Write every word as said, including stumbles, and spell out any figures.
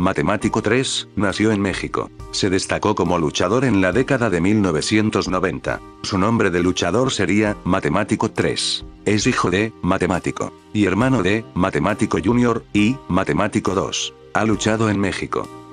Matemático tres, nació en México. Se destacó como luchador en la década de mil novecientos noventa. Su nombre de luchador sería Matemático tres. Es hijo de Matemático y hermano de Matemático Junior y Matemático dos. Ha luchado en México,